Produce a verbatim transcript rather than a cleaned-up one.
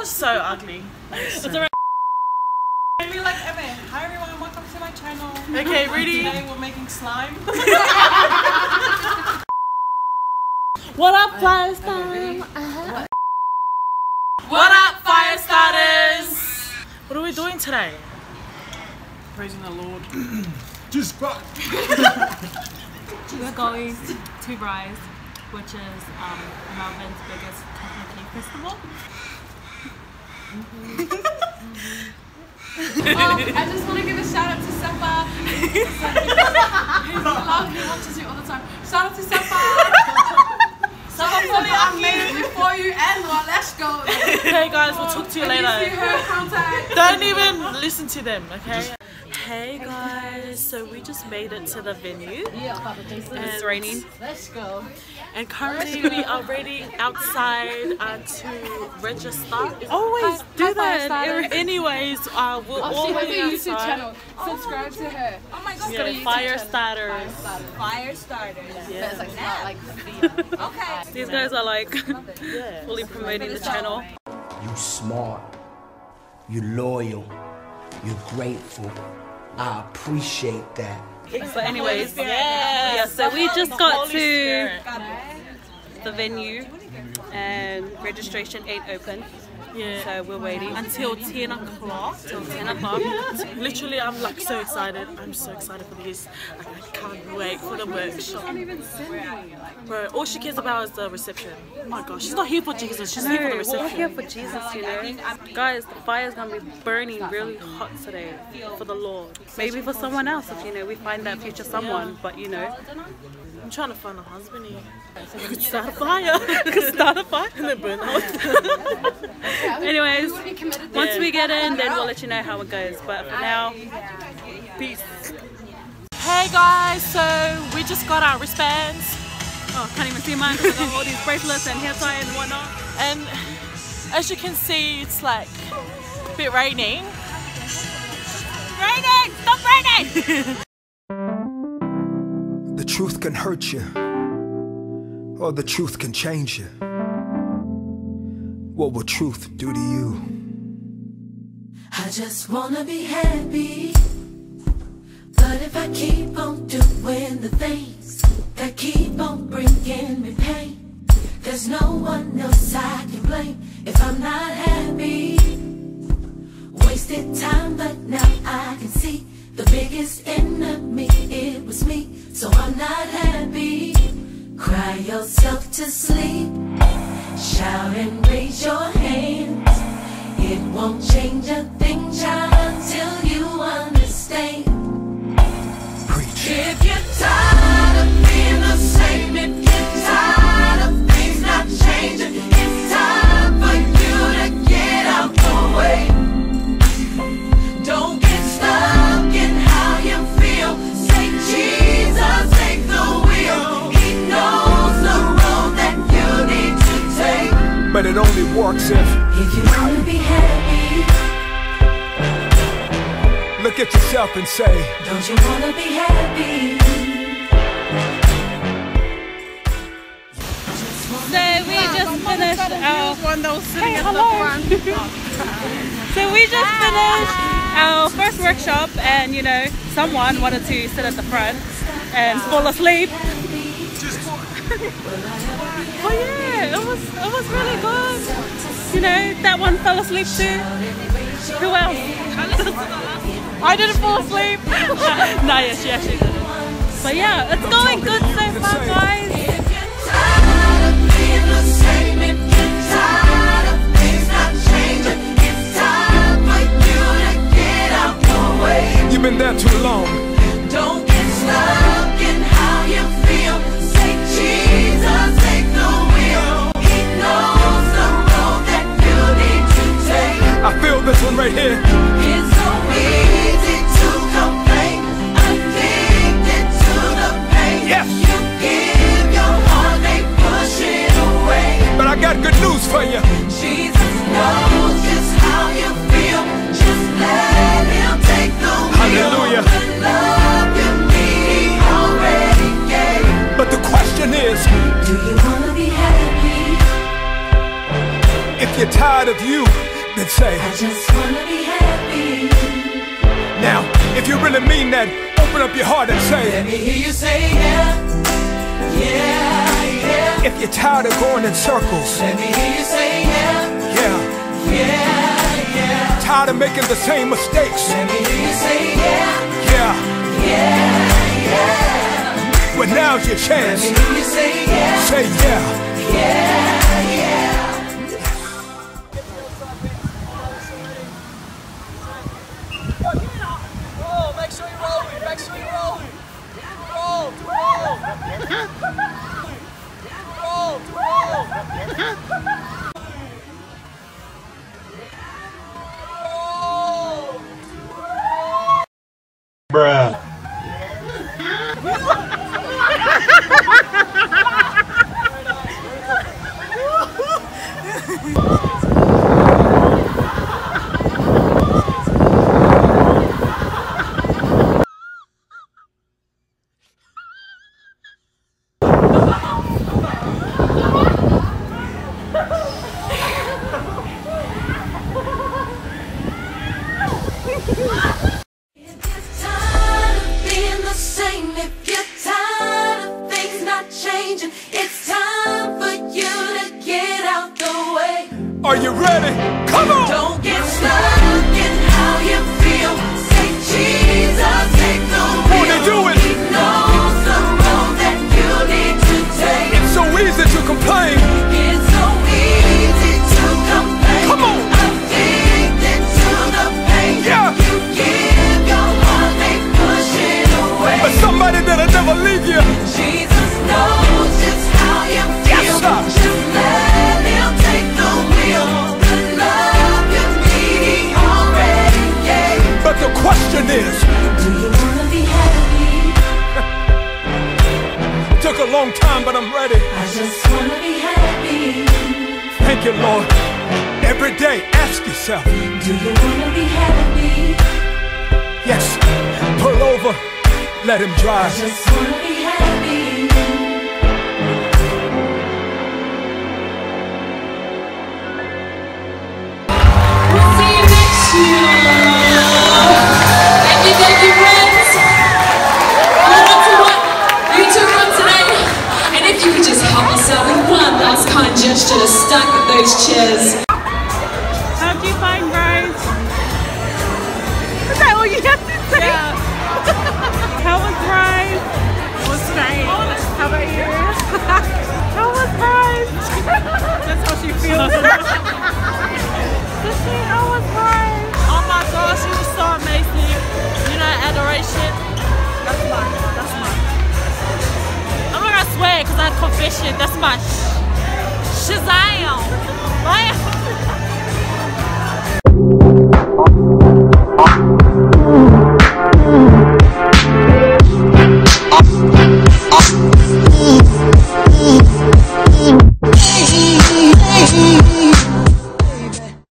was so ugly. It's alright. Maybe like, okay, hi everyone, welcome to my channel. Okay, ready? Today we're making slime. What up, fire starters? Uh-huh. What up, fire starters? What are we doing today? Praising the Lord. Just fuck. We're going to Rise, which is um, Melbourne's biggest technically festival. um, I just want to give a shout out to Sefa. He's love, he watches you all the time. Shout out to Sefa. Sefa, I made it before you end one. Let's go. Okay, guys, we'll talk to you later. See her contact. Don't even listen to them, okay? Hey guys, so we just made it to the venue. Yeah, and it's raining. Let's go. And currently we are waiting outside uh, to register. Always Hi, do hi, that. Fire Anyways, uh, we'll Oh, all she has be a YouTube outside. channel. Subscribe to her. Oh my god. Yeah, fire starters. Fire starters. Yeah. It's like not like okay. These guys are like fully promoting the channel. You smart. You loyal. You're grateful. I appreciate that. So anyways, yeah. yeah, so we just got to the venue and registration ain't open. Yeah. So we're waiting until ten o'clock. Till ten o'clock. Literally, I'm like so excited. I'm so excited for this. Like, I can't wait for the workshop. Bro, all she cares about is the reception. Oh my gosh, she's not here for Jesus. She's here for the reception. We're here for Jesus, you know. Guys, the fire's gonna be burning really hot today for the Lord. Maybe for someone else if you know we find that future someone. But you know, I'm trying to find a husband here. I could start a fire. I could start a fire and then burn out. Anyways, once we get in, then we'll let you know how it goes. But for now, peace. Hey guys, so we just got our wristbands. Oh, can't even see mine because I got all these bracelets and hair tie and whatnot. And as you can see, it's like a bit raining. Raining! Stop raining! The truth can hurt you, or the truth can change you. What will truth do to you? I just wanna be happy, but if I keep on doing the things that keep on bringing me pain, there's no one else I can blame if I'm not happy. Wasted time, but now I can see the biggest enemy, it was me, so I'm not happy. Cry yourself to sleep, shout and raise your hands. It won't change a thing, child, until you understand. Preach. If you're tired of being the same, if you're tired of things not changing, it's time for you to get out the way. Don't get stuck in how you feel. Say, Jesus, take the wheel. He knows the road that you need to take. But it only works if If you want to be happy, look at yourself and say, don't you want to be happy? So we just finished our one that was sitting at the front. So we just finished our first workshop, and you know, someone wanted to sit at the front and fall asleep. Oh yeah, it was it was really good. You know, that one fell asleep too. Who else? I didn't fall asleep. No, yeah, she actually didn't. But yeah, it's going good so far, guys. you've been there too long. Don't get stuck in how you feel. Say, Jesus, take the wheel. He knows the road that you need to take. I feel this one right here. It's so easy to complain, addicted to the pain. Yes. You give your heart, they push it away. But I got good news for you. Jesus knows just how you feel. Just let him take the wheel. Hallelujah. The love you need, he already gave. But the question is, do you wanna be happy? if you're tired of you, then say, I just wanna be happy. now, if you really mean that, open up your heart and say, let me hear you say yeah, yeah, yeah. If you're tired of going in circles, let me hear you say yeah, yeah, yeah, yeah. Tired of making the same mistakes, let me hear you say yeah, yeah, yeah, yeah. Well, now's your chance. Let me hear you say yeah, say yeah, yeah, yeah. Make sure you roll it. Make sure you roll it. Roll, roll. Roll, roll. Bruh. Are you ready? Come on! Don't get stuck in how you feel. Say Jesus, take the wheel. Won't he do it? He knows the road that you need to take. It's so easy to complain. It's so easy to complain. Come on! Addicted to the pain. Yeah! You give your heart, they push it away. But somebody that'll never leave you. Jesus knows just how you feel. Yes, sir. Just let him take the wheel. The love you need, he already gave. But the question is, do you wanna be happy? it took a long time, but I'm ready. I just wanna be happy. Thank you, Lord. Every day, ask yourself, do you wanna be happy? yes, pull over, let him drive. I just wanna be happy. Thank you, thank you, friends. Hold on to what you took on today. And if you could just help us out with one last kind gesture to stack up those chairs. How'd you find Rose? Is that all you have to say? Yeah. How was Rose? It was great. How about you? How was Rose? That's how she feels. Does she? How was Rose? Oh my gosh, she was so amazing. You know, adoration. That's mine. That's mine. I'm not gonna swear because I had confession. That's my sh Shazam.